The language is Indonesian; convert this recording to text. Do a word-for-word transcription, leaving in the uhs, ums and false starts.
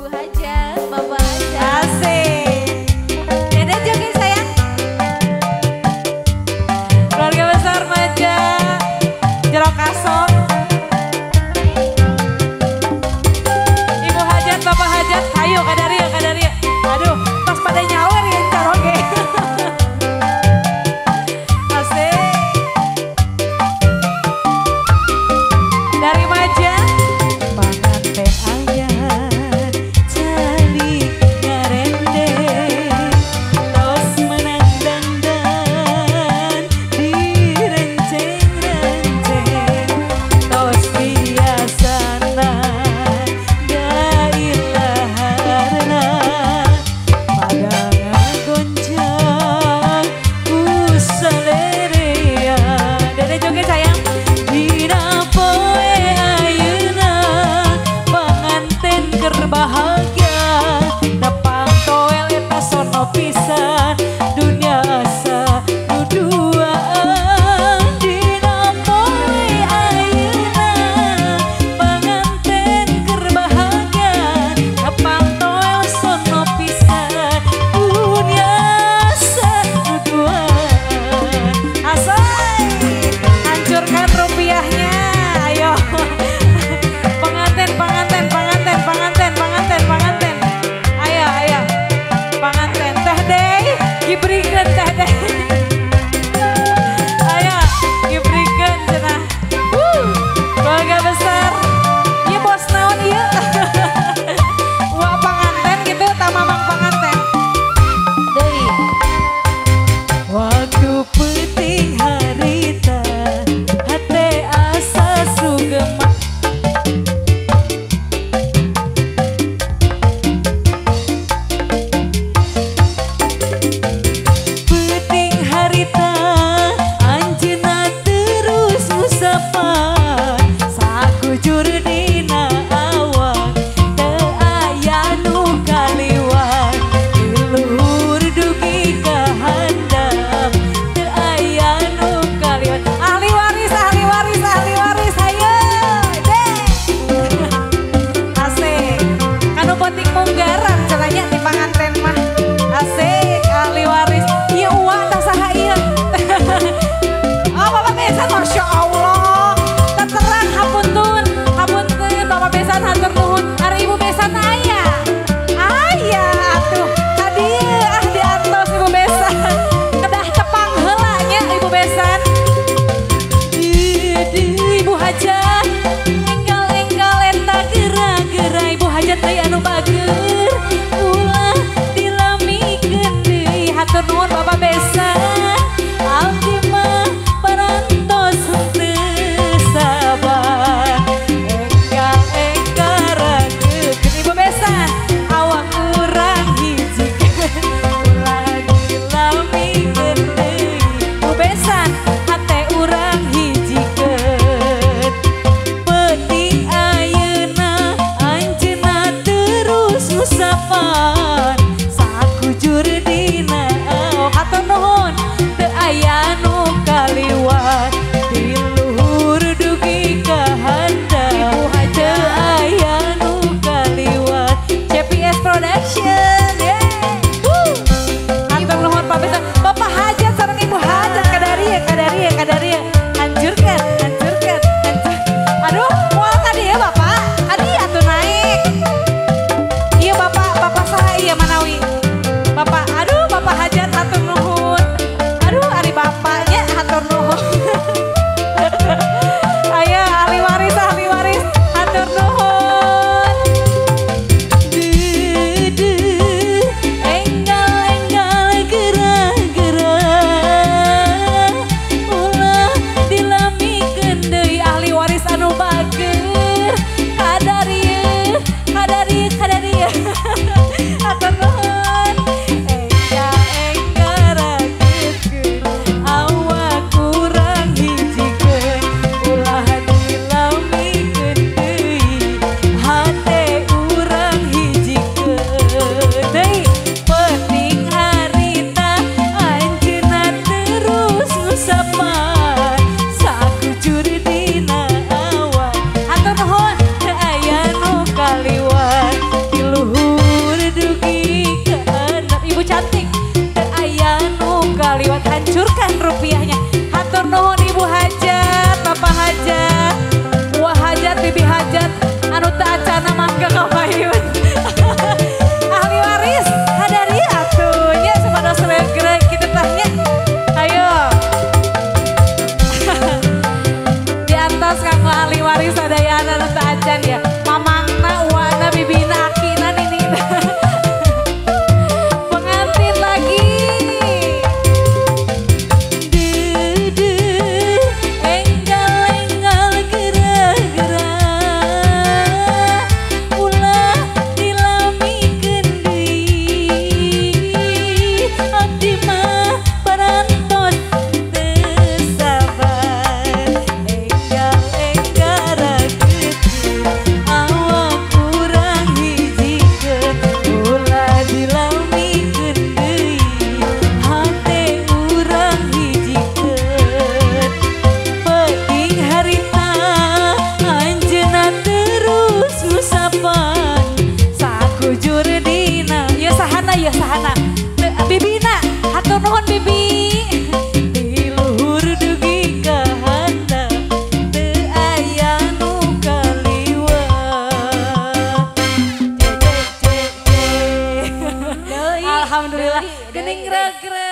Ibu Hajat, Bapak Hajat. Asik. Dede joget sayang. Keluarga besar Maja Jerok Kasong. Ibu Hajat, Bapak Hajat, ayo kadaria kadaria. Aduh, pas pada nyawer ya caroge. Asik. Dari Maja. Panganten ayah calik ngarende tos menang dandan direnceng-renceng tos biasana gailaharna padangan goncang ku salerea. Dede joget sayang. Dina poe ayeuna panganten keur bahagia nepang toel eta sono pisan dunia asa duduaan. Dina poe ayeuna panganten keur bahagia nepang toel sono pisan dunia asa duduaan. Asai hancurkan rupiahnya, ayo. Pengantin, pengantin, pengantin, pengantin, pengantin, pengantin. Ayo, ayo. Pengantin, teh deh, diberikan teh deh. Ayo, diberikan cenah. Wuh, keluarga besar. Iya bos naon iya. Wah pengantin gitu, tamamang pengantin. Deui. Waktu penting harita hate asa sugema. Penting harita anjeunna terus ngusapan sakujur dina awak teu aya nu kaliwat luhur dugi ka handap teu aya nu kaliwat. Ahli waris, ahli waris, ahli waris, ayo deh. Asik. Anu penting munggaran caranya di panganten mah. Asik, ahli waris. Iya uang tak saha iya. Oh Bapak Besan, Masya Allah. Terterang hapuntun, hapuntun Bapak Besan hatur nuhun. Hari Ibu Besan aya. Aya atuh. Hadiah ah diantos Ibu Besan. Kedah tepang heula nya Ibu Besan. Di Ibu Hajat. Enggal-enggal eta geura-geura Ibu Hajat deui anu bager. Ulah dilamikeun deui hatur nuhun Bapak Besan. Abdi mah parantos teu sabar. Enggal-enggal ragekeun Ibu Besan. Awak urang hijikeun ulah dilamikeun deui Ibu Besan. Hate urang hijikeun. Penting ayeuna anjeunna terus iya sahana. Bibina, hatur nuhun Bibi. Di luhur dugi kahanda, teu aya nu kaliwat. Alhamdulillah, geuning regreg.